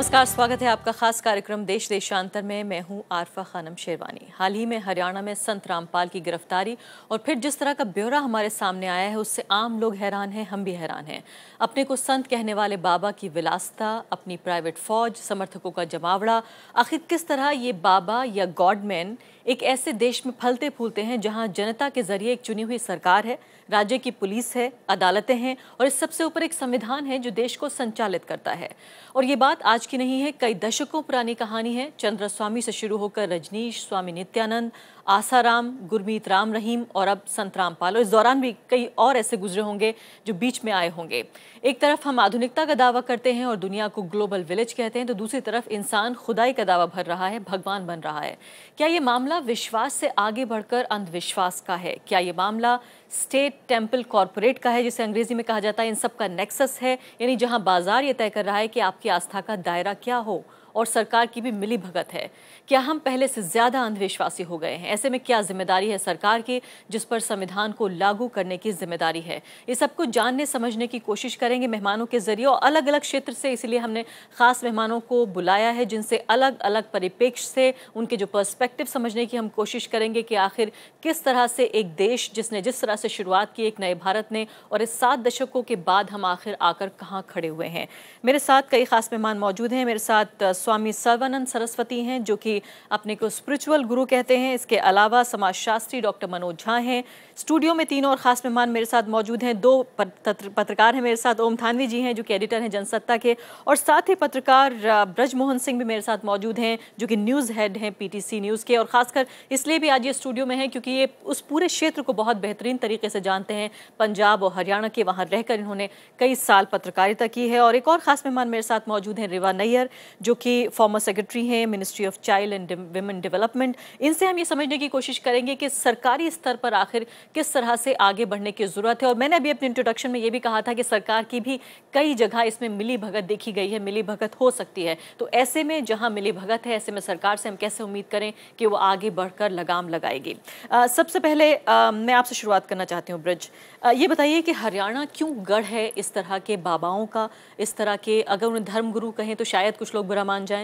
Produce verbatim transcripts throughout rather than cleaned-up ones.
नमस्कार, स्वागत है आपका खास कार्यक्रम देश देशांतर में। मैं हूं आरफा खानम शेरवानी। हाल ही में हरियाणा में संत रामपाल की गिरफ्तारी और फिर जिस तरह का ब्यौरा हमारे सामने आया है उससे आम लोग हैरान हैं, हम भी हैरान हैं। अपने को संत कहने वाले बाबा की विलासिता, अपनी प्राइवेट फौज, समर्थकों का जमावड़ा, आखिर किस तरह ये बाबा या गॉडमैन एक ऐसे देश में फलते फूलते हैं जहां जनता के जरिए एक चुनी हुई सरकार है, राज्य की पुलिस है, अदालतें हैं और इस सबसे ऊपर एक संविधान है जो देश को संचालित करता है। और ये बात आज की नहीं है, कई दशकों पुरानी कहानी है। चंद्र स्वामी से शुरू होकर रजनीश, स्वामी नित्यानंद, आसाराम, गुरमीत राम रहीम और अब संत रामपाल, और इस दौरान भी कई और ऐसे गुजरे होंगे जो बीच में आए होंगे। एक तरफ हम आधुनिकता का दावा करते हैं और दुनिया को ग्लोबल विलेज कहते हैं, तो दूसरी तरफ इंसान खुदाई का दावा भर रहा है, भगवान बन रहा है। क्या ये मामला विश्वास से आगे बढ़कर अंधविश्वास का है? क्या ये मामला स्टेट टेम्पल कॉरपोरेट का है, जिसे अंग्रेजी में कहा जाता है इन सब का नेक्सस है, यानी जहां बाजार ये तय कर रहा है कि आपकी आस्था का दायरा क्या हो, और सरकार की भी मिली भगत है? क्या हम पहले से ज्यादा अंधविश्वासी हो गए हैं? ऐसे में क्या जिम्मेदारी है सरकार की, जिस पर संविधान को लागू करने की जिम्मेदारी है? ये सब कुछ जानने समझने की कोशिश करेंगे मेहमानों के जरिए, और अलग अलग क्षेत्र से इसलिए हमने खास मेहमानों को बुलाया है जिनसे अलग अलग परिप्रेक्ष्य से उनके जो पर्सपेक्टिव समझने की हम कोशिश करेंगे कि आखिर किस तरह से एक देश जिसने जिस तरह से शुरुआत की एक नए भारत ने, और इस सात दशकों के बाद हम आखिर आकर कहाँ खड़े हुए हैं। मेरे साथ कई खास मेहमान मौजूद हैं। मेरे साथ स्वामी सर्वानंद सरस्वती हैं जो कि अपने को स्पिरिचुअल गुरु कहते हैं। इसके अलावा समाजशास्त्री डॉक्टर मनोज झा हैं। स्टूडियो में तीन और खास मेहमान मेरे साथ मौजूद हैं। दो पत्रकार हैं मेरे साथ, ओम थानवी जी हैं जो कि एडिटर हैं जनसत्ता के, और साथ ही पत्रकार ब्रज मोहन सिंह भी मेरे साथ मौजूद हैं जो कि न्यूज़ हेड हैं पीटीसी न्यूज़ के, और खासकर इसलिए भी आज ये स्टूडियो में है क्योंकि ये उस पूरे क्षेत्र को बहुत बेहतरीन तरीके से जानते हैं। पंजाब और हरियाणा के वहाँ रहकर इन्होंने कई साल पत्रकारिता की है। और एक और खास मेहमान मेरे साथ मौजूद हैं रेवा नैयर जो कि फॉर्मर सेक्रेटरी हैं ministry of child and women development. इनसे हम ये समझने की कोशिश करेंगे कि सरकारी स्तर पर आखिर किस तरह से आगे बढ़ने की जरूरत है। और मैंने अभी अपने इंट्रोडक्शन में ये भी कहा था कि सरकार की भी कई जगह इसमें मिली भगत देखी गई है, मिली भगत हो सकती है। तो ऐसे में जहां मिली भगत है, ऐसे में सरकार से हम कैसे उम्मीद करें कि वो आगे बढ़कर लगाम लगाएगी। आ, सबसे पहले आ, मैं आपसे शुरुआत करना चाहती हूँ ब्रिज, आ, ये बताइए कि हरियाणा क्यों गढ़ है इस तरह के बाबाओं का, इस तरह के, अगर उन्हें धर्मगुरु कहें तो शायद कुछ लोग बुरा मान जाएं,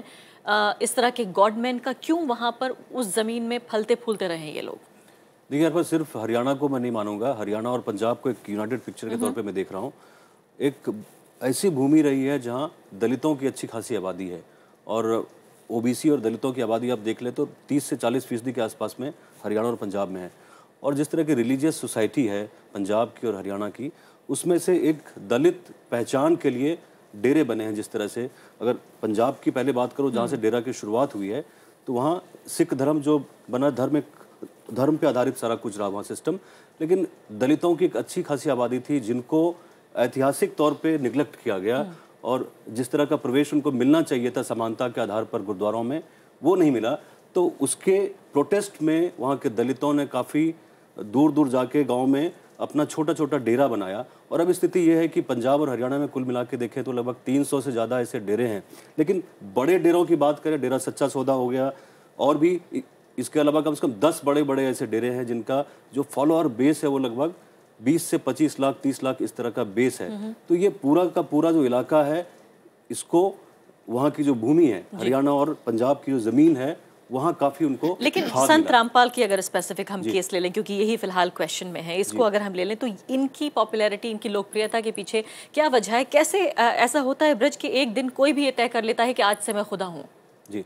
इस तरह के गॉडमैन का क्यों वहाँ पर उस ज़मीन में फलते फूलते रहे ये लोग? देखिए, यार पर सिर्फ हरियाणा को मैं नहीं मानूंगा, हरियाणा और पंजाब को एक यूनाइटेड पिक्चर के तौर पे मैं देख रहा हूँ। एक ऐसी भूमि रही है जहाँ दलितों की अच्छी खासी आबादी है, और ओबीसी और दलितों की आबादी आप देख ले तो तीस से चालीस फीसदी के आसपास में हरियाणा और पंजाब में है। और जिस तरह की रिलीजियस सोसाइटी है पंजाब की और हरियाणा की, उसमें से एक दलित पहचान के लिए डेरे बने हैं। जिस तरह से अगर पंजाब की पहले बात करो जहाँ से डेरा की शुरुआत हुई है, तो वहाँ सिख धर्म जो बना, धर्म एक धर्म पे आधारित सारा कुछ रहा वहाँ सिस्टम, लेकिन दलितों की एक अच्छी खासी आबादी थी जिनको ऐतिहासिक तौर पे निगलेक्ट किया गया, और जिस तरह का प्रवेश उनको मिलना चाहिए था समानता के आधार पर गुरुद्वारों में, वो नहीं मिला। तो उसके प्रोटेस्ट में वहाँ के दलितों ने काफ़ी दूर दूर जाके गाँव में अपना छोटा छोटा डेरा बनाया। और अब स्थिति ये है कि पंजाब और हरियाणा में कुल मिला के देखें तो लगभग तीन सौ से ज़्यादा ऐसे डेरे हैं। लेकिन बड़े डेरों की बात करें, डेरा सच्चा सौदा हो गया, और भी इसके अलावा कम से कम दस बड़े बड़े ऐसे डेरे हैं जिनका जो फॉलोअर बेस है वो लगभग बीस से पच्चीस लाख तीस लाख इस तरह का बेस है। तो ये पूरा का पूरा जो इलाका है, इसको वहाँ की जो भूमि है हरियाणा और पंजाब की जो ज़मीन है, वहाँ काफी उनको। लेकिन संत रामपाल की अगर स्पेसिफिक हम केस ले लें, क्योंकि यही फिलहाल क्वेश्चन में है, इसको अगर हम ले लें तो इनकी पॉपुलैरिटी, इनकी लोकप्रियता के पीछे क्या वजह है? कैसे आ, ऐसा होता है ब्रिज कि एक दिन कोई भी ये तय कर लेता है कि आज से मैं खुदा हूँ? जी,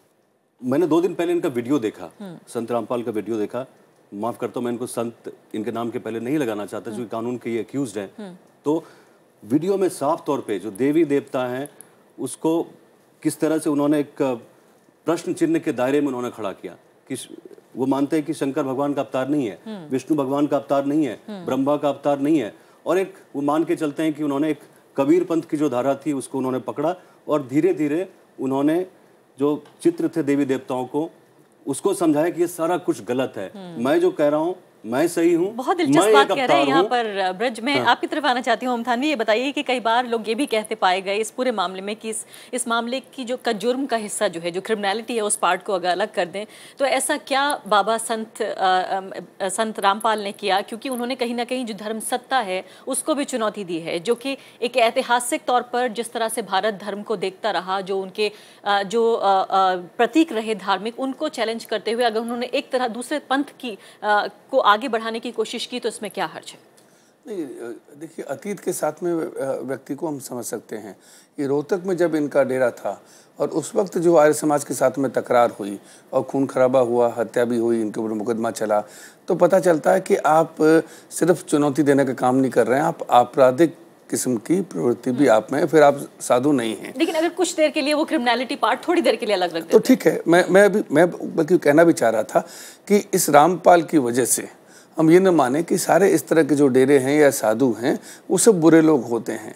मैंने दो दिन पहले इनका वीडियो देखा, संत रामपाल का वीडियो देखा। माफ करता हूँ, मैं इनको संत इनके नाम के पहले नहीं लगाना चाहता क्योंकि कानून के ये अक्यूज्ड हैं। तो वीडियो में साफ तौर पे जो देवी देवता हैं उसको किस तरह से उन्होंने एक प्रश्न चिन्ह के दायरे में उन्होंने खड़ा किया कि वो मानते हैं कि शंकर भगवान का अवतार नहीं है, विष्णु भगवान का अवतार नहीं है, ब्रह्मा का अवतार नहीं है, और एक वो मान के चलते हैं कि उन्होंने एक कबीर पंथ की जो धारा थी उसको उन्होंने पकड़ा, और धीरे धीरे उन्होंने जो चित्र थे देवी देवताओं को उसको समझाया कि ये सारा कुछ गलत है। मैं जो कह रहा हूँ मैं सही हूँ। बहुत दिलचस्प बात कह रहे हैं यहाँ पर ब्रज। मैं हाँ। आपकी तरफ आना चाहती हूँ थानवी, ये बताइए कि कई बार लोग ये भी कहते पाए गए इस पूरे मामले में कि इस इस मामले की जो का जुर्म का हिस्सा जो है, जो क्रिमिनलिटी है, उस पार्ट को अगर अलग कर दें तो ऐसा क्या बाबा संत आ, आ, संत रामपाल ने किया, क्योंकि उन्होंने कहीं ना कहीं जो धर्म सत्ता है उसको भी चुनौती दी है, जो कि एक ऐतिहासिक तौर पर जिस तरह से भारत धर्म को देखता रहा, जो उनके आ, जो आ, आ, प्रतीक रहे धार्मिक, उनको चैलेंज करते हुए अगर उन्होंने एक तरह दूसरे पंथ की आ, को आगे बढ़ाने की कोशिश की तो इसमें क्या हर्ज है? नहीं, देखिए, अतीत के साथ में व्यक्ति को हम समझ सकते हैं। ये रोहतक में जब इनका डेरा था और उस वक्त जो आर्य समाज के साथ में तकरार हुई और खून खराबा हुआ, हत्या भी हुई, इनके ऊपर मुकदमा चला, तो पता चलता है कि आप सिर्फ चुनौती देने का काम नहीं कर रहे हैं, आप आपराधिक किस्म की प्रवृत्ति भी आप में, फिर आप साधु नहीं हैं। लेकिन अगर कुछ देर के लिए वो क्रिमिनलिटी पार्ट थोड़ी देर के लिए अलग रख देते तो ठीक है। मैं मैं अभी मैं बल्कि कहना भी चाह रहा था कि इस रामपाल की वजह से हम ये न माने कि सारे इस तरह के जो डेरे हैं या साधु हैं वो सब बुरे लोग होते हैं।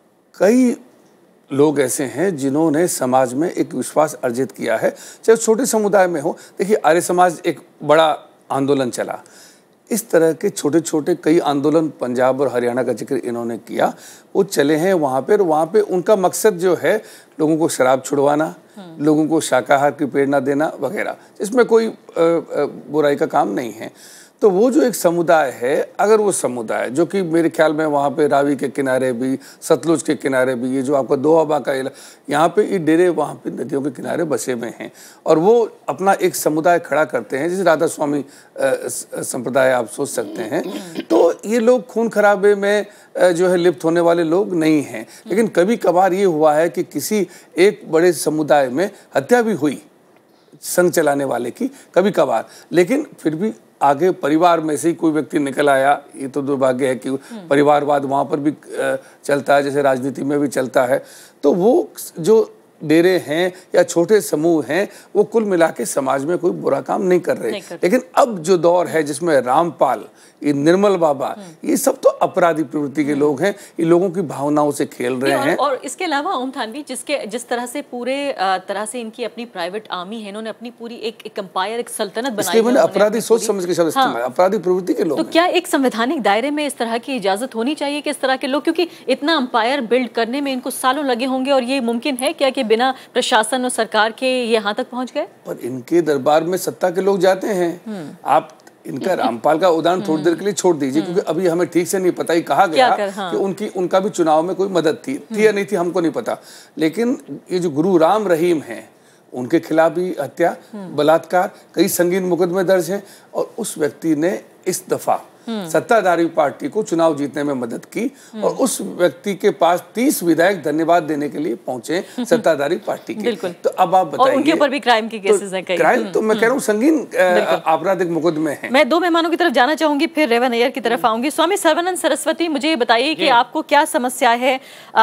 कई लोग ऐसे हैं जिन्होंने समाज में एक विश्वास अर्जित किया है, चाहे छोटे समुदाय में हो। देखिए, आर्य समाज एक बड़ा आंदोलन चला, इस तरह के छोटे छोटे कई आंदोलन पंजाब और हरियाणा का जिक्र इन्होंने किया, वो चले हैं वहाँ पर। वहाँ पे उनका मकसद जो है लोगों को शराब छुड़वाना, लोगों को शाकाहार की प्रेरणा देना वगैरह, इसमें कोई आ, आ, बुराई का काम नहीं है। तो वो जो एक समुदाय है, अगर वो समुदाय जो कि मेरे ख्याल में वहाँ पे रावी के किनारे भी, सतलुज के किनारे भी, ये जो आपका दोआबा का इलाका, यहाँ पे ये डेरे वहाँ पे नदियों के किनारे बसे हुए हैं और वो अपना एक समुदाय खड़ा करते हैं, जैसे राधा स्वामी संप्रदाय आप सोच सकते हैं। तो ये लोग खून खराबे में जो है लिप्त होने वाले लोग नहीं हैं। लेकिन कभी कभार ये हुआ है कि किसी एक बड़े समुदाय में हत्या भी हुई संघ चलाने वाले की, कभी कभार, लेकिन फिर भी आगे परिवार में से ही कोई व्यक्ति निकल आया। ये तो दुर्भाग्य है कि परिवारवाद वहाँ पर भी चलता है, जैसे राजनीति में भी चलता है। तो वो जो डेरे हैं या छोटे समूह हैं वो कुल मिला के समाज में कोई बुरा काम नहीं कर रहे, नहीं कर। लेकिन अब जो दौर है जिसमें रामपाल, ये निर्मल बाबा, ये सब तो अपराधी प्रवृत्ति के लोग हैं, ये लोगों की भावनाओं से खेल रहे हैं। और इसके अलावा ओम थानवी, जिसके जिस तरह से पूरे तरह से इनकी अपनी प्राइवेट आर्मी है, इन्होंने अपनी पूरी एक एक एम्पायर, एक सल्तनत बनाई है। अपराधी सोच समझ के शब्द इस्तेमाल, अपराधी प्रवृत्ति के लोग। तो क्या एक संवैधानिक दायरे में इस तरह की इजाजत होनी चाहिए कि इस तरह के लोग, क्योंकि इतना एम्पायर बिल्ड करने में इनको सालों लगे होंगे, और ये मुमकिन है क्या कि बिना प्रशासन और सरकार के ये यहाँ तक पहुँच गए? और इनके दरबार में सत्ता के लोग जाते हैं। आप इनका रामपाल का उदाहरण थोड़ी देर के लिए छोड़ दीजिए, क्योंकि अभी हमें ठीक से नहीं पता, ही कहा गया कर, हाँ। कि उनकी उनका भी चुनाव में कोई मदद थी थी या नहीं थी, हमको नहीं पता। लेकिन ये जो गुरु राम रहीम हैं, उनके खिलाफ भी हत्या, बलात्कार, कई संगीन मुकदमे दर्ज हैं, और उस व्यक्ति ने इस दफा सत्ताधारी पार्टी को चुनाव जीतने में मदद की, और उस व्यक्ति के पास तीस विधायक धन्यवाद देने के लिए पहुंचे सत्ताधारी पार्टी के। तो अब आप बताइए, उनके ऊपर भी क्राइम की केसेस हैं कई। क्राइम तो मैं कह रहा हूँ संगीन आपराधिक मुकदमे हैं। मैं दो मेहमानों की तरफ जाना चाहूंगी, फिर रेवा नैयर की तरफ आऊंगी। स्वामी सर्वानंद, सरस्वती, मुझे ये बताइए कि आपको क्या समस्या है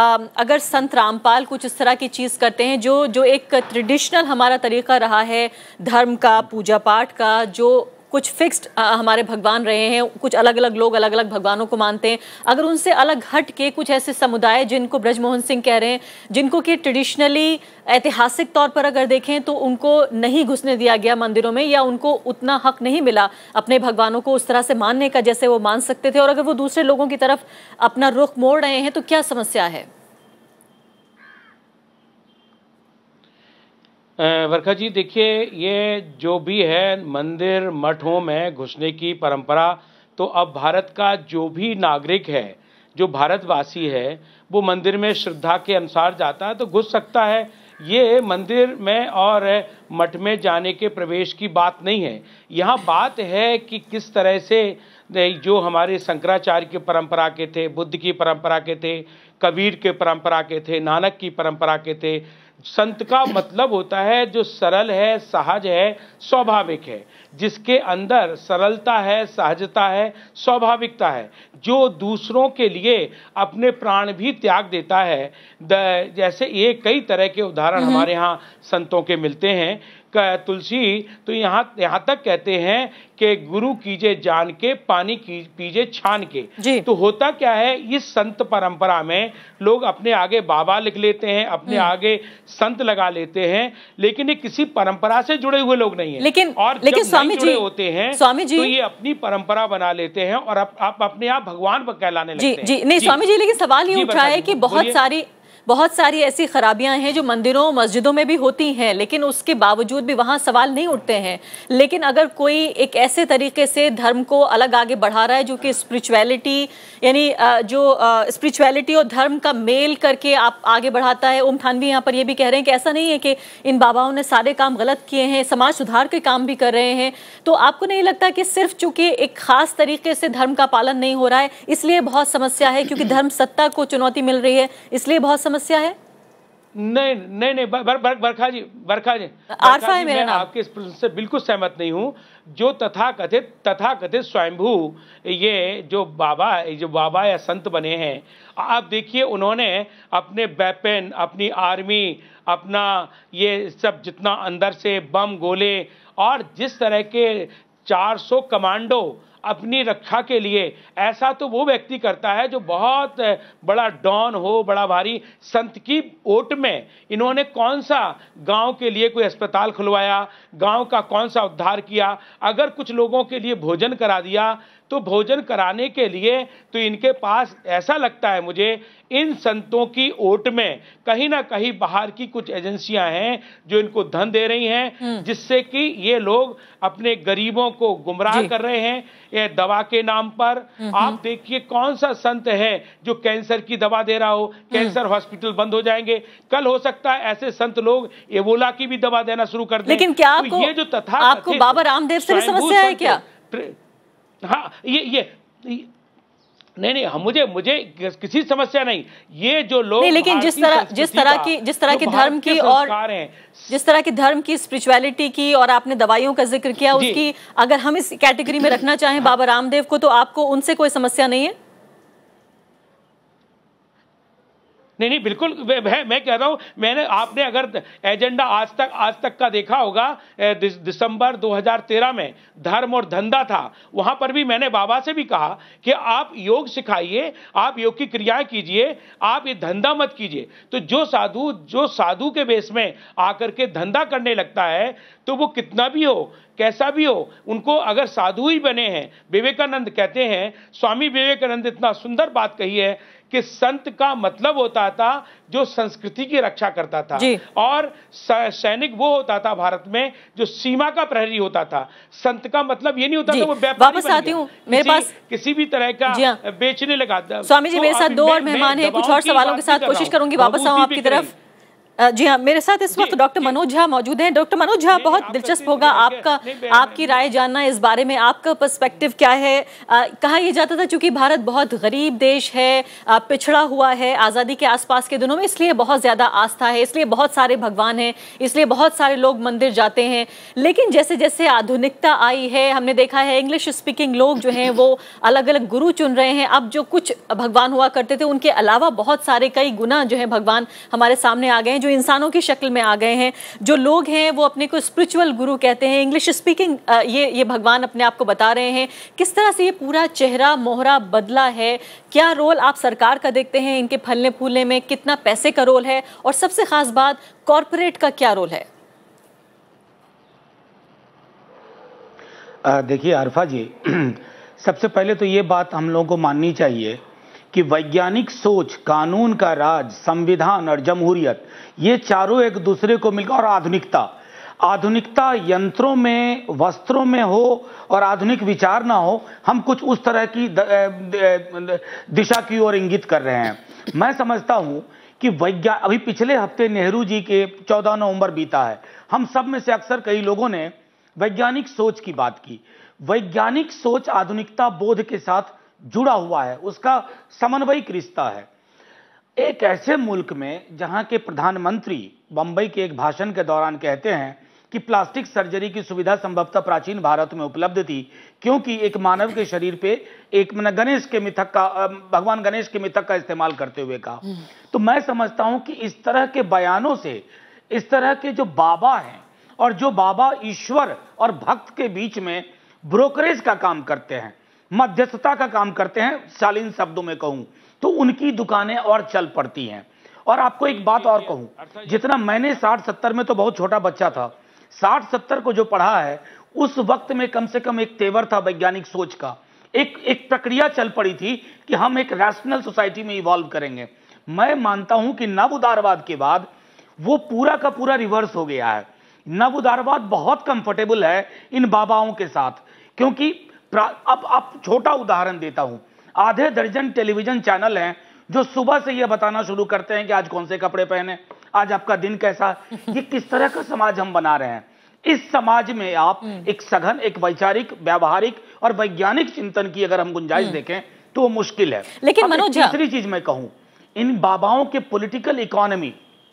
अगर संत रामपाल कुछ इस तरह की चीज करते हैं, जो जो एक ट्रेडिशनल हमारा तरीका रहा है धर्म का, पूजा पाठ का, जो कुछ फिक्स्ड हमारे भगवान रहे हैं, कुछ अलग अलग लोग अलग अलग भगवानों को मानते हैं, अगर उनसे अलग हट के कुछ ऐसे समुदाय जिनको ब्रज मोहन सिंह कह रहे हैं, जिनको कि ट्रेडिशनली ऐतिहासिक तौर पर अगर देखें तो उनको नहीं घुसने दिया गया मंदिरों में, या उनको उतना हक नहीं मिला अपने भगवानों को उस तरह से मानने का जैसे वो मान सकते थे, और अगर वो दूसरे लोगों की तरफ अपना रुख मोड़ रहे हैं, तो क्या समस्या है? वर्षा जी, देखिए, ये जो भी है मंदिर मठों में घुसने की परंपरा, तो अब भारत का जो भी नागरिक है, जो भारतवासी है, वो मंदिर में श्रद्धा के अनुसार जाता है तो घुस सकता है। ये मंदिर में और मठ में जाने के प्रवेश की बात नहीं है। यहाँ बात है कि किस तरह से जो हमारे शंकराचार्य की परंपरा के थे, बुद्ध की परंपरा के थे, कबीर के परंपरा के थे, नानक की परंपरा के थे। संत का मतलब होता है जो सरल है, सहज है, स्वाभाविक है, जिसके अंदर सरलता है, सहजता है, स्वाभाविकता है, जो दूसरों के लिए अपने प्राण भी त्याग देता है। जैसे ये कई तरह के उदाहरण हमारे यहाँ संतों के मिलते हैं तुलसी तो यहाँ यहाँ तक कहते हैं कि गुरु कीजे जान के, पानी की पीजे छान के। तो होता क्या है, इस संत परंपरा में लोग अपने आगे बाबा लिख लेते हैं, अपने आगे संत लगा लेते हैं, लेकिन ये किसी परंपरा से जुड़े हुए लोग नहीं है। लेकिन और लेकिन जब स्वामी जुड़े जी होते हैं स्वामी जी तो ये अपनी परंपरा बना लेते हैं और आप, आप अपने आप भगवान पर कहलाने लगते हैं। जी नहीं स्वामी जी, लेकिन सवाल ये उठ रहा है कि बहुत सारी बहुत सारी ऐसी खराबियां हैं जो मंदिरों मस्जिदों में भी होती हैं, लेकिन उसके बावजूद भी वहां सवाल नहीं उठते हैं। लेकिन अगर कोई एक ऐसे तरीके से धर्म को अलग आगे बढ़ा रहा है जो कि स्पिरिचुअलिटी यानी जो स्पिरिचुअलिटी और धर्म का मेल करके आप आगे बढ़ाता है। ओम थानवी यहाँ पर ये भी कह रहे हैं कि ऐसा नहीं है कि इन बाबाओं ने सारे काम गलत किए हैं, समाज सुधार के काम भी कर रहे हैं। तो आपको नहीं लगता कि सिर्फ चूंकि एक खास तरीके से धर्म का पालन नहीं हो रहा है इसलिए बहुत समस्या है, क्योंकि धर्म सत्ता को चुनौती मिल रही है इसलिए बहुत समस्या है? नहीं नहीं नहीं बर, बर, बरखा जी बरखा जी आरफा है मेरा नाम। आपके इस प्रश्न से बिल्कुल सहमत नहीं हूं। जो तथाकथित तथाकथित स्वयंभू ये जो बाबा जो बाबा या संत बने हैं, आप देखिए उन्होंने अपने वेपन, अपनी आर्मी, अपना ये सब जितना अंदर से बम गोले और जिस तरह के चार सौ कमांडो अपनी रक्षा के लिए, ऐसा तो वो व्यक्ति करता है जो बहुत बड़ा डॉन हो, बड़ा भारी संत की ओट में इन्होंने कौन सा गांव के लिए कोई अस्पताल खुलवाया, गांव का कौन सा उद्धार किया। अगर कुछ लोगों के लिए भोजन करा दिया तो भोजन कराने के लिए तो इनके पास ऐसा लगता है मुझे इन संतों की ओट में कहीं ना कहीं बाहर की कुछ एजेंसियां हैं जो इनको धन दे रही हैं, जिससे कि ये लोग अपने गरीबों को गुमराह कर रहे हैं ये दवा के नाम पर। आप देखिए कौन सा संत है जो कैंसर की दवा दे रहा हो, कैंसर हॉस्पिटल बंद हो जाएंगे। कल हो सकता है ऐसे संत लोग एबोला की भी दवा देना शुरू कर दें। लेकिन क्या आपको, तो ये जो तथा आपको बाबा रामदेव से समस्या है क्या? हाँ ये ये नहीं नहीं हम मुझे मुझे किसी समस्या नहीं, ये जो लोग नहीं, लेकिन जिस तरह जिस तरह की जिस तरह की धर्म की और जिस तरह की धर्म की स्पिरिचुअलिटी की और आपने दवाइयों का जिक्र किया, उसकी अगर हम इस कैटेगरी में रखना चाहें बाबा रामदेव को, तो आपको उनसे कोई समस्या नहीं है? नहीं नहीं बिल्कुल मैं, मैं कह रहा हूं, मैंने आपने अगर एजेंडा आज तक आज तक का देखा होगा, दिसंबर दो हज़ार तेरह में धर्म और धंधा था, वहां पर भी मैंने बाबा से भी कहा कि आप योग सिखाइए, आप योग की क्रियाएं कीजिए, आप ये धंधा मत कीजिए। तो जो साधु जो साधु के बेस में आकर के धंधा करने लगता है तो वो कितना भी हो कैसा भी हो, उनको अगर साधु ही बने हैं। विवेकानंद कहते हैं, स्वामी विवेकानंद इतना सुंदर बात कही है कि संत का मतलब होता था जो संस्कृति की रक्षा करता था, और सैनिक वो होता था भारत में जो सीमा का प्रहरी होता था। संत का मतलब ये नहीं होता था वो व्यापारी वापस आती हूँ मेरे पास किसी भी तरह का बेचने लगा। स्वामी जी मेरे साथ दो और मेहमान हैं, कुछ और सवालों के साथ कोशिश करूंगी वापस आऊं आपकी तरफ। जी हाँ, मेरे साथ इस वक्त डॉक्टर मनोज झा मौजूद हैं। डॉक्टर मनोज झा, बहुत दिलचस्प होगा आपका आपकी राय जानना इस बारे में, आपका पर्सपेक्टिव क्या है। आ, कहा यह जाता था चूंकि भारत बहुत गरीब देश है, आ, पिछड़ा हुआ है आज़ादी के आसपास के दिनों में, इसलिए बहुत ज़्यादा आस्था है, इसलिए बहुत सारे भगवान हैं, इसलिए बहुत सारे लोग मंदिर जाते हैं। लेकिन जैसे जैसे आधुनिकता आई है, हमने देखा है इंग्लिश स्पीकिंग लोग जो हैं वो अलग अलग गुरु चुन रहे हैं। अब जो कुछ भगवान हुआ करते थे उनके अलावा बहुत सारे कई गुना जो है भगवान हमारे सामने आ गए हैं, जो इंसानों की शक्ल में आ गए हैं। जो लोग हैं वो अपने को स्पिरिचुअल गुरु कहते हैं, इंग्लिश स्पीकिंग ये ये भगवान अपने आप को बता रहे हैं। किस तरह से ये पूरा चेहरा मोहरा बदला है? क्या रोल आप सरकार का देखते हैं इनके फलने फूलने में? कितना पैसे का रोल है? और सबसे खास बात, कॉरपोरेट का क्या रोल है? देखिए आरफा जी, सबसे पहले तो ये बात हम लोगों को माननी चाहिए कि वैज्ञानिक सोच, कानून का राज, संविधान और जमहूरियत, ये चारों एक दूसरे को मिलकर, और आधुनिकता आधुनिकता यंत्रों में, वस्त्रों में हो और आधुनिक विचार ना हो, हम कुछ उस तरह की दिशा की ओर इंगित कर रहे हैं। मैं समझता हूं कि वैज्ञानिक, अभी पिछले हफ्ते नेहरू जी के चौदह नवंबर बीता है, हम सब में से अक्सर कई लोगों ने वैज्ञानिक सोच की बात की। वैज्ञानिक सोच आधुनिकता बोध के साथ जुड़ा हुआ है, उसका समन्वयिक रिश्ता है। एक ऐसे मुल्क में जहां के प्रधानमंत्री बंबई के एक भाषण के दौरान कहते हैं कि प्लास्टिक सर्जरी की सुविधा संभवतः प्राचीन भारत में उपलब्ध थी, क्योंकि एक मानव के शरीर पे एक गणेश के मिथक का, भगवान गणेश के मिथक का इस्तेमाल करते हुए कहा। तो मैं समझता हूं कि इस तरह के बयानों से, इस तरह के जो बाबा हैं और जो बाबा ईश्वर और भक्त के बीच में ब्रोकरेज का काम करते हैं, मध्यस्थता का काम करते हैं, शालीन शब्दों में कहूं तो उनकी दुकानें और चल पड़ती हैं। और आपको एक बात और कहूं, जितना मैंने साठ सत्तर में तो बहुत छोटा बच्चा था, साठ सत्तर को जो पढ़ा है उस वक्त में कम से कम एक तेवर था वैज्ञानिक सोच का, एक एक प्रक्रिया चल पड़ी थी कि हम एक रैशनल सोसाइटी में इवॉल्व करेंगे। मैं मानता हूं कि नव उदारवाद के बाद वो पूरा का पूरा रिवर्स हो गया है। नव उदारवाद बहुत कंफर्टेबल है इन बाबाओं के साथ, क्योंकि अब अब छोटा उदाहरण देता हूं, आधे दर्जन टेलीविजन चैनल हैं जो सुबह से यह बताना शुरू करते हैं कि आज कौन से कपड़े पहने, आज आपका दिन कैसा। ये किस तरह का समाज हम बना रहे हैं। इस समाज में आप एक सघन, एक वैचारिक, व्यावहारिक और वैज्ञानिक चिंतन की अगर हम गुंजाइश देखें तो वो मुश्किल है। लेकिन मनोज, तीसरी चीज मैं कहूं, इन बाबाओं के पॉलिटिकल इकोनॉमी,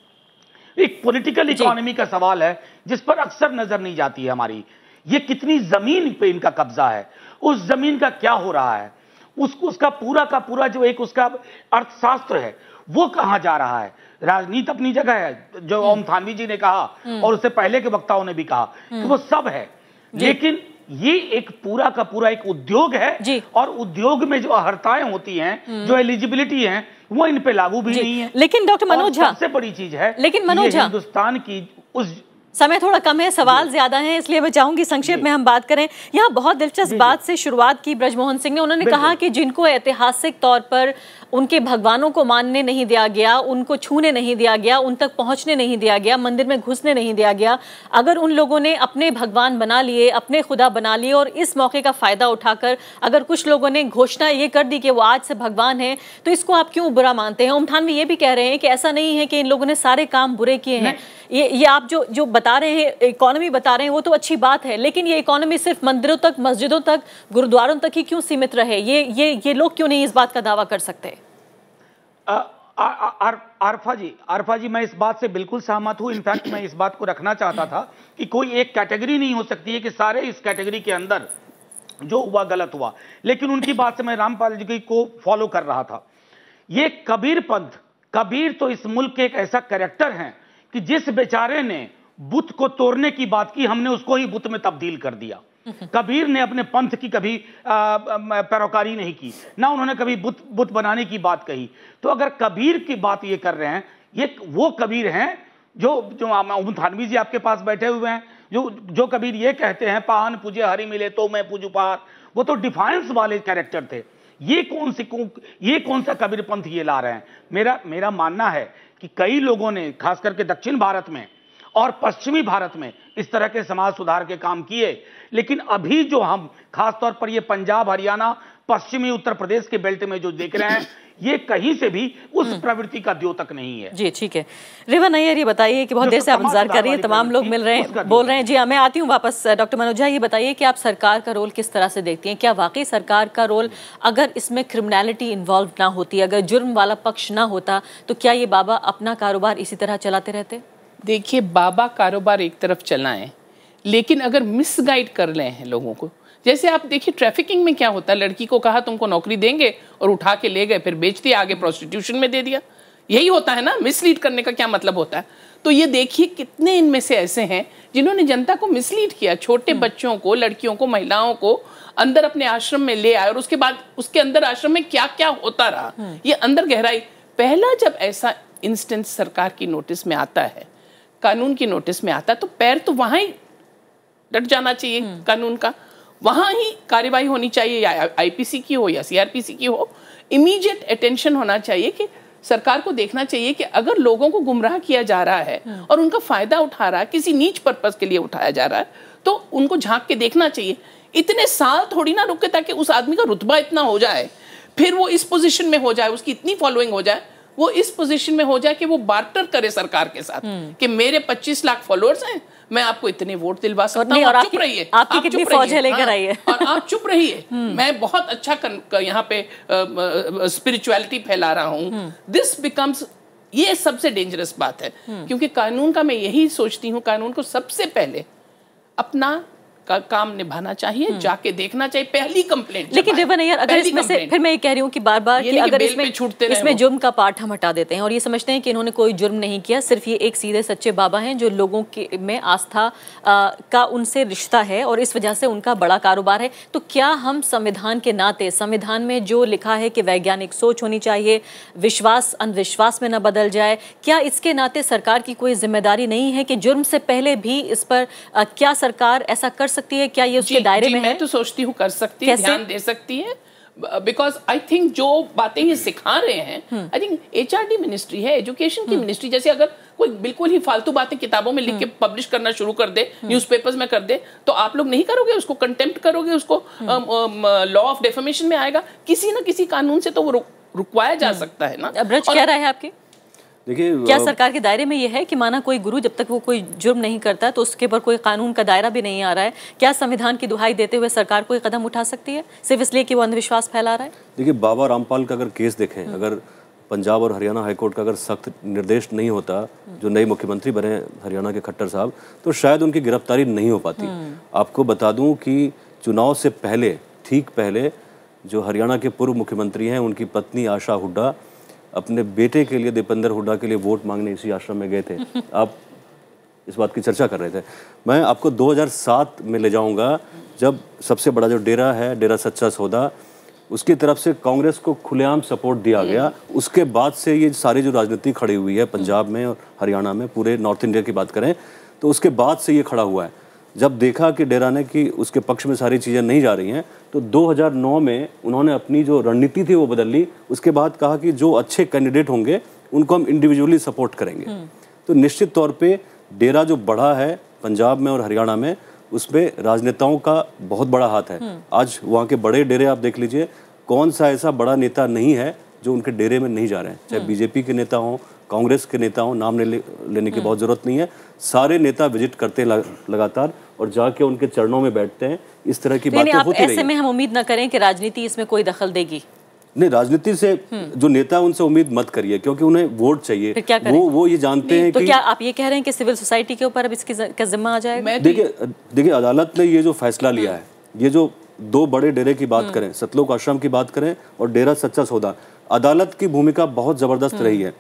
एक पॉलिटिकल इकोनॉमी का सवाल है जिस पर अक्सर नजर नहीं जाती है हमारी। ये कितनी जमीन पे इनका कब्जा है, उस जमीन का क्या हो रहा है, उसको उसका पूरा का पूरा जो एक उसका अर्थशास्त्र है वो कहां जा रहा है। राजनीति अपनी जगह है, जो ओम थानवी जी ने कहा और उससे पहले के वक्ताओं ने भी कहा कि वो सब है, लेकिन ये एक पूरा का पूरा एक उद्योग है और उद्योग में जो अर्हताएं होती हैं, जो एलिजिबिलिटी है, वो इन पे लागू भी नहीं है। लेकिन डॉक्टर मनोज, सबसे बड़ी चीज है, लेकिन मनोज, हिंदुस्तान की उस समय थोड़ा कम है, सवाल ज्यादा हैं, इसलिए मैं चाहूंगी संक्षेप में हम बात करें। यहाँ बहुत दिलचस्प बात से शुरुआत की ब्रज मोहन सिंह ने। उन्होंने कहा कि जिनको ऐतिहासिक तौर पर उनके भगवानों को मानने नहीं दिया गया, उनको छूने नहीं दिया गया, उन तक पहुंचने नहीं दिया गया, मंदिर में घुसने नहीं दिया गया, अगर उन लोगों ने अपने भगवान बना लिए, अपने खुदा बना लिए और इस मौके का फायदा उठाकर अगर कुछ लोगों ने घोषणा ये कर दी कि वो आज से भगवान है, तो इसको आप क्यों बुरा मानते हैं? ओम थानवी ये भी कह रहे हैं कि ऐसा नहीं है कि इन लोगों ने सारे काम बुरे किए हैं। ये ये आप जो जो बता रहे हैं, इकोनॉमी बता रहे हैं, वो तो अच्छी बात है, लेकिन ये इकोनॉमी सिर्फ मंदिरों तक, मस्जिदों तक, गुरुद्वारों तक ही क्यों सीमित रहे? ये ये ये लोग क्यों नहीं इस बात का दावा कर सकते? आरफा जी, आरफा जी, मैं इस बात से बिल्कुल सहमत हूं। इनफैक्ट मैं इस बात को रखना चाहता था कि कोई एक कैटेगरी नहीं हो सकती है कि सारे इस कैटेगरी के अंदर जो हुआ गलत हुआ। लेकिन उनकी बात से मैं रामपाल जी को फॉलो कर रहा था। ये कबीर पंथ, कबीर तो इस मुल्क के एक ऐसा कैरेक्टर हैं कि जिस बेचारे ने बुत को तोड़ने की बात की, हमने उसको ही बुत में तब्दील कर दिया। कबीर ने अपने पंथ की कभी पैरोकारी नहीं की, ना उन्होंने कभी बुत बुत बनाने की बात कही। तो अगर कबीर की बात ये कर रहे हैं, ये वो कबीर हैं जो जो ओम थानवी जी आपके पास बैठे हुए हैं, जो जो कबीर ये कहते हैं पान पूजे हरि मिले तो मैं पूजू पहाड़, वो तो डिफाइंस वाले कैरेक्टर थे। ये कौन सी ये कौन सा कबीर पंथ ये ला रहे हैं? मेरा मेरा मानना है कि कई लोगों ने खास करके दक्षिण भारत में और पश्चिमी भारत में इस तरह के समाज सुधार के काम किए, लेकिन अभी जो हम खासतौर पर ये पंजाब, हरियाणा, पश्चिमी उत्तर प्रदेश के बेल्ट में जो देख रहे हैं, ये कहीं से भी उस प्रवृत्ति का द्योतक नहीं है। जी ठीक है। रेवा नैयर, ये बताइए कि बहुत देर से आप इंतजार कर रही है, तमाम लोग मिल रहे हैं, बोल रहे हैं। जी हाँ, मैं आती हूँ वापस। डॉक्टर मनोज, ये बताइए कि आप सरकार का रोल किस तरह से देखती हैं? क्या वाकई सरकार का रोल, अगर इसमें क्रिमिनलिटी इन्वॉल्व ना होती, अगर जुर्म वाला पक्ष ना होता, तो क्या ये बाबा अपना कारोबार इसी तरह चलाते रहते? देखिए, बाबा कारोबार एक तरफ चलाएं, लेकिन अगर मिसगाइड कर रहे हैं लोगों को, जैसे आप देखिए ट्रैफिकिंग में क्या होता है, लड़की को कहा तुमको नौकरी देंगे और उठा के ले गए, फिर बेच दिया, आगे प्रोस्टिट्यूशन में दे दिया। यही होता है ना, मिसलीड करने का क्या मतलब होता है? तो ये देखिए कितने इनमें से ऐसे हैं जिन्होंने जनता को मिसलीड किया, छोटे बच्चों को, लड़कियों को, महिलाओं को अंदर अपने आश्रम में ले आए और उसके बाद उसके अंदर आश्रम में क्या क्या होता रहा, ये अंदर गहराई। पहला जब ऐसा इंस्टेंस सरकार की नोटिस में आता है, कानून की नोटिस में आता है, तो पैर तो वहां ही डट जाना चाहिए कानून का, वहां ही कार्रवाई होनी चाहिए, या आईपीसी की हो या सीआरपीसी की हो। इमीडिएट अटेंशन होना चाहिए कि सरकार को देखना चाहिए कि अगर लोगों को गुमराह किया जा रहा है और उनका फायदा उठा रहा है, किसी नीच पर्पस के लिए उठाया जा रहा है, तो उनको झांक के देखना चाहिए। इतने साल थोड़ी ना रुके ताकि उस आदमी का रुतबा इतना हो जाए, फिर वो इस पोजीशन में हो जाए, उसकी इतनी फॉलोइंग हो जाए, वो इस पोजीशन में हो जाए कि वो बार्टर करे सरकार के साथ कि मेरे पच्चीस लाख फॉलोअर्स हैं, मैं आपको इतने वोट दिलवा सकता हूं, आप चुप रहिए, आपकी कितनी फौज है लेकर आइए, और आप चुप रहिए, मैं बहुत अच्छा यहाँ पे स्पिरिचुअलिटी फैला रहा हूँ। दिस बिकम्स, ये सबसे डेंजरस बात है, क्योंकि कानून का मैं यही सोचती हूँ, कानून को सबसे पहले अपना का काम निभाना चाहिए, जाके देखना चाहिए। पहली कंप्लेंट, लेकिन रेवा नैयर, अगर इसमें से फिर मैं ये कह रही हूँ कि बार बार कि अगर इसमें इसमें जुर्म का पार्ट हम हटा देते हैं और ये समझते हैं कि इन्होंने कोई जुर्म नहीं किया, सिर्फ ये एक सीधे सच्चे बाबा हैं जो लोगों के में आस्था आ, का उनसे रिश्ता है और इस वजह से उनका बड़ा कारोबार है, तो क्या हम संविधान के नाते, संविधान में जो लिखा है कि वैज्ञानिक सोच होनी चाहिए, विश्वास अंधविश्वास में न बदल जाए, क्या इसके नाते सरकार की कोई जिम्मेदारी नहीं है कि जुर्म से पहले भी इस पर आ, क्या सरकार ऐसा कर सकती है? क्या ये उसके दायरे में है? मैं तो सोचती हूँ कर सकती है, ध्यान दे सकती है, बिकॉज आई थिंक जो बातें ये सिखा रहे हैं, आई थिंक एचआरडी मिनिस्ट्री है, एजुकेशन की मिनिस्ट्री, जैसे अगर कोई बिल्कुल ही फालतू बातें किताबों में लिख के पब्लिश करना शुरू कर दे, न्यूज़पेपर्स में कर दे, तो आप लोग नहीं करोगे उसको, कंटेम्प्ट करोगे उसको, लॉ ऑफ डेफेमेशन में आएगा, किसी ना किसी कानून से तो वो रुकवाया जा सकता है ना। ब्रज क्या राय है आपकी? देखिए, क्या सरकार के दायरे में ये है कि माना कोई गुरु जब तक वो कोई जुर्म नहीं करता तो उसके ऊपर कोई कानून का दायरा भी नहीं आ रहा है, क्या संविधान की दुहाई देते हुए सरकार कोई कदम उठा सकती है सिर्फ इसलिए कि वो अंधविश्वास फैला रहा है? देखिए, बाबा रामपाल का अगर केस देखें, अगर पंजाब और हरियाणा हाईकोर्ट का अगर सख्त निर्देश नहीं होता, जो नए मुख्यमंत्री बने हरियाणा के खट्टर साहब, तो शायद उनकी गिरफ्तारी नहीं हो पाती। आपको बता दूं कि चुनाव से पहले, ठीक पहले, जो हरियाणा के पूर्व मुख्यमंत्री हैं, उनकी पत्नी आशा हुड्डा अपने बेटे के लिए, दीपेंद्र हुड्डा के लिए वोट मांगने इसी आश्रम में गए थे। आप इस बात की चर्चा कर रहे थे। मैं आपको दो हज़ार सात में ले जाऊंगा, जब सबसे बड़ा जो डेरा है, डेरा सच्चा सौदा, उसकी तरफ से कांग्रेस को खुलेआम सपोर्ट दिया गया। उसके बाद से ये सारी जो राजनीति खड़ी हुई है पंजाब में और हरियाणा में, पूरे नॉर्थ इंडिया की बात करें तो उसके बाद से ये खड़ा हुआ है। जब देखा कि डेरा ने कि उसके पक्ष में सारी चीज़ें नहीं जा रही हैं, तो दो हज़ार नौ में उन्होंने अपनी जो रणनीति थी वो बदल ली। उसके बाद कहा कि जो अच्छे कैंडिडेट होंगे उनको हम इंडिविजुअली सपोर्ट करेंगे। तो निश्चित तौर पे डेरा जो बढ़ा है पंजाब में और हरियाणा में, उसमें राजनेताओं का बहुत बड़ा हाथ है। आज वहाँ के बड़े डेरे आप देख लीजिए, कौन सा ऐसा बड़ा नेता नहीं है जो उनके डेरे में नहीं जा रहे हैं, चाहे बीजेपी के नेता हों, कांग्रेस के नेता हों, नाम ले, लेने की बहुत ज़रूरत नहीं है। सारे नेता विजिट करते हैं लगातार और जाके उनके चरणों में बैठते हैं। इस तरह की बातें होती रही। ऐसे में हम उम्मीद न करें कि राजनीति इसमें कोई दखल देगी। नहीं, राजनीति से जो नेता उनसे उम्मीद मत करिए, क्योंकि उन्हें वोट चाहिए। वो वो ये जानते हैं तो कि क्या आप ये कह रहे हैं कि सिविल सोसाइटी के ऊपर अब इसकी का जिम्मा आ जाएगा? देखिए देखिए अदालत ने ये जो फैसला लिया है, ये जो दो बड़े डेरे की बात करें, सतलोक आश्रम की बात करें और डेरा सच्चा सौदा, अदालत की भूमिका बहुत जबरदस्त रही है।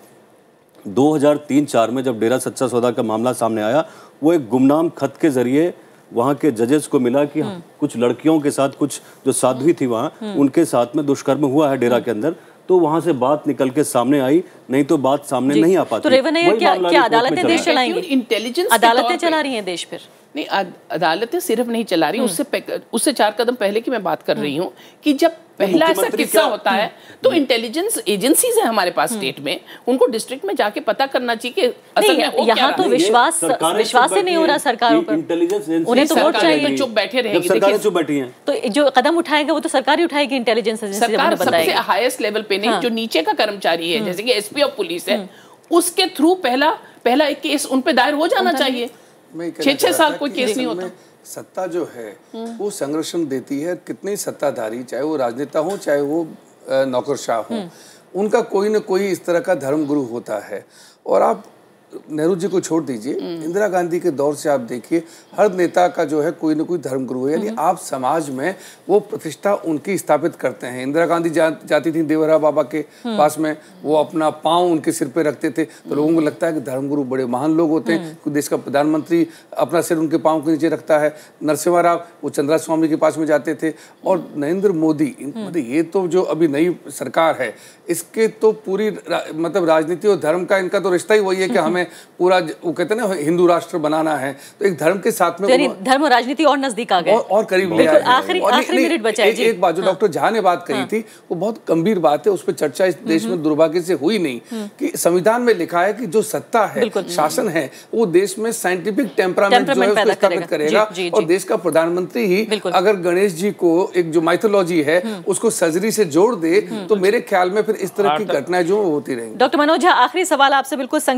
दो हज़ार तीन चार में जब डेरा सच्चा सौदा का मामला सामने आया, वो एक गुमनाम खत के जरिए वहाँ के जजेस को मिला कि कुछ लड़कियों के साथ, कुछ जो साध्वी थी वहाँ, उनके साथ में दुष्कर्म हुआ है डेरा के अंदर, तो वहाँ से बात निकल के सामने आई, नहीं तो बात सामने नहीं आ पाती। तो रेवा नैयर, क्या क्या अदालतें देश चलाएंगी? इंटेलिजेंस अदालतें चला रही हैं देश फिर? नहीं, अदालतें सिर्फ नहीं चला रही, उससे उससे चार कदम पहले की मैं बात कर रही हूँ कि जब पहला ऐसा किस्सा होता है तो इंटेलिजेंस एजेंसीज है हमारे पास स्टेट में, उनको डिस्ट्रिक्ट में जाके पता करना चाहिए कि असल में यहाँ तो विश्वास विश्वास ही नहीं हो रहा सरकारों पर। उन्हें तो वोट चाहिए, तो चुप बैठे रहेंगे। सरकारें चुप बैठी हैं, तो जो कदम उठाएगा वो तो सरकार ही उठाएगी। इंटेलिजेंस एजेंसी सरकार सबसे हाईएस्ट लेवल पे नहीं, जो नीचे का कर्मचारी है, जैसे कि एसपी ऑफ पुलिस है, उसके थ्रू पहला पहला एक केस उन पे दायर हो जाना चाहिए। छह छह साल कोई केस नहीं होता। सत्ता जो है वो संरक्षण देती है। कितने सत्ताधारी, चाहे वो राजनेता हो चाहे वो नौकरशाह हो, उनका कोई ना कोई इस तरह का धर्मगुरु होता है। और आप नेहरू जी को छोड़ दीजिए, इंदिरा गांधी के दौर से आप देखिए, हर नेता का जो है कोई ना कोई धर्मगुरु है। यानी आप समाज में वो प्रतिष्ठा उनकी स्थापित करते हैं। इंदिरा गांधी जा, जाती थी देवरा बाबा के पास में, वो अपना पाँव उनके सिर पे रखते थे, तो लोगों को लगता है कि धर्मगुरु बड़े महान लोग होते हैं। कोई देश का प्रधानमंत्री अपना सिर उनके पाँव के नीचे रखता है। नरसिम्हा राव वो चंद्रा स्वामी के पास में जाते थे। और नरेंद्र मोदी, ये तो जो अभी नई सरकार है, इसके तो पूरी रा, मतलब राजनीति और धर्म का इनका तो रिश्ता ही वही है कि हमें पूरा, वो कहते हैं ना, हिंदू राष्ट्र बनाना है। तो एक धर्म के साथ में यानी धर्म और राजनीति और नजदीक आ गए, और, और करीब ले आए। आखिरी आखिरी मिनट बचा है जी। एक बात जो डॉक्टर झा ने बात कही थी वो बहुत गंभीर बात है, उस पर चर्चा इस देश में दुर्भाग्य से हुई नहीं। कि संविधान में लिखा है कि जो सत्ता है, शासन है, वो देश में साइंटिफिक टेम्परामेंट जो है उसको स्थापित करेगा। और देश का प्रधानमंत्री ही अगर गणेश जी को एक जो माइथोलॉजी है उसको सर्जरी से जोड़ दे, तो मेरे ख्याल में फिर इस तरह की घटनाएं जो होती रहेंगी। डॉक्टर मनोज झा, आखिरी सवाल आपसे बिल्कुल संक्षेप में ये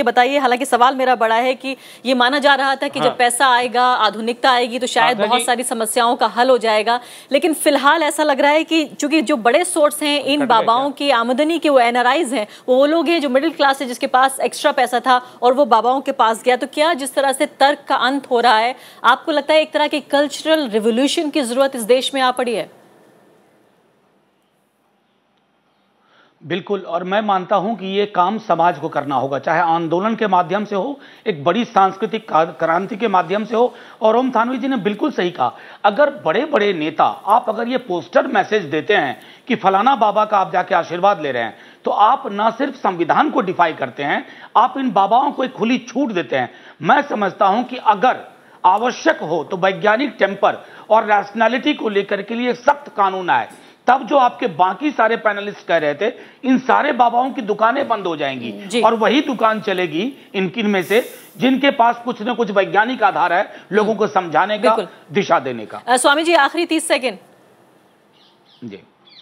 बताइए। हालांकि सवाल मेरा बड़ा है कि ये माना जा रहा था कि हाँ। जब पैसा आएगा, आधुनिकता आएगी तो शायद बहुत सारी समस्याओं का हल हो जाएगा, लेकिन फिलहाल ऐसा लग रहा है कि चूंकि जो बड़े सोर्स हैं इन बाबाओं की आमदनी के, वो एनआरआईज हैं, वो वो लोग हैं जो मिडिल क्लास है, जिसके पास एक्स्ट्रा पैसा था और वो बाबाओं के पास गया। तो क्या जिस तरह से तर्क का अंत हो रहा है, आपको लगता है एक तरह की कल्चरल रिवोल्यूशन की जरूरत इस देश में आ पड़ी है? बिल्कुल, और मैं मानता हूं कि ये काम समाज को करना होगा, चाहे आंदोलन के माध्यम से हो, एक बड़ी सांस्कृतिक क्रांति के माध्यम से हो। और ओम थानवी जी ने बिल्कुल सही कहा, अगर बड़े बड़े नेता आप अगर ये पोस्टर मैसेज देते हैं कि फलाना बाबा का आप जाके आशीर्वाद ले रहे हैं, तो आप ना सिर्फ संविधान को डिफाई करते हैं, आप इन बाबाओं को एक खुली छूट देते हैं। मैं समझता हूं कि अगर आवश्यक हो तो वैज्ञानिक टेम्पर और रैशनैलिटी को लेकर के लिए सख्त कानून आए, तब जो आपके बाकी सारे पैनलिस्ट कह रहे थे, इन सारे बाबाओं की दुकानें बंद हो जाएंगी और वही दुकान चलेगी इनकिन में से जिनके पास कुछ न कुछ वैज्ञानिक आधार है लोगों को समझाने का, दिशा देने का। आ, स्वामी जी आखिरी तीस सेकेंड। जी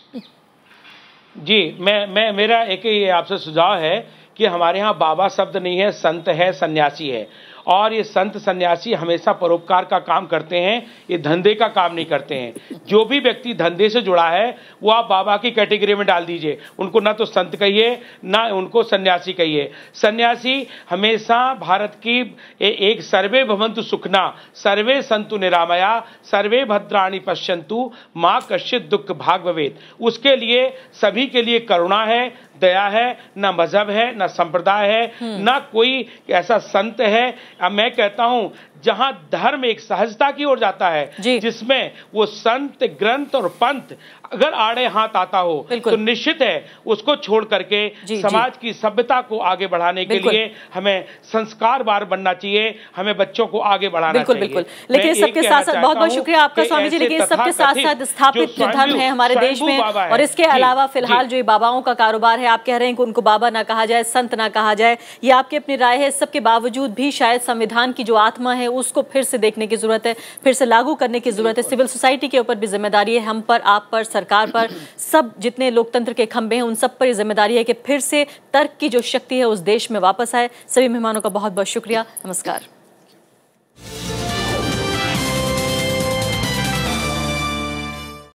जी मैं मैं मेरा एक ही आपसे सुझाव है कि हमारे यहाँ बाबा शब्द नहीं है, संत है, सन्यासी है। और ये संत सन्यासी हमेशा परोपकार का काम करते हैं, ये धंधे का काम नहीं करते हैं। जो भी व्यक्ति धंधे से जुड़ा है वो आप बाबा की कैटेगरी में डाल दीजिए, उनको ना तो संत कहिए ना उनको सन्यासी कहिए। सन्यासी हमेशा भारत की ए, एक सर्वे भवन्तु सुखना सर्वे संतु निरामया सर्वे भद्राणि पश्यन्तु माँ कश्चित् दुख भाग भवेत्, उसके लिए सभी के लिए करुणा है, दया है, ना मजहब है, ना संप्रदाय है, ना कोई ऐसा संत है। अब मैं कहता हूं जहां धर्म एक सहजता की ओर जाता है, जिसमें वो संत ग्रंथ और पंथ अगर आड़े हाथ आता हो तो निश्चित है उसको छोड़ करके समाज की सभ्यता को आगे बढ़ाने के लिए हमें संस्कारवान बनना चाहिए, हमें बच्चों को आगे बढ़ाना बिल्कुल, चाहिए। बिल्कुल। लेकिन सबके साथ साथ बहुत बहुत शुक्रिया आपका स्वामी जी। लेकिन सबके साथ साथ स्थापित जो धर्म है हमारे देश में, और इसके अलावा फिलहाल जो बाबाओं का कारोबार है, आप कह रहे हैं कि उनको बाबा ना कहा जाए, संत ना कहा जाए, ये आपकी अपनी राय है। सबके बावजूद भी शायद संविधान की जो आत्मा है उसको फिर से देखने की जरूरत है, फिर से लागू करने की जरूरत है। सिविल सोसाइटी के ऊपर भी जिम्मेदारी है, हम पर, आप पर, सरकार पर, सब जितने लोकतंत्र के खंभे हैं उन सब पर जिम्मेदारी है कि फिर से तर्क की जो शक्ति है उस देश में वापस आए। सभी मेहमानों का बहुत बहुत शुक्रिया। नमस्कार।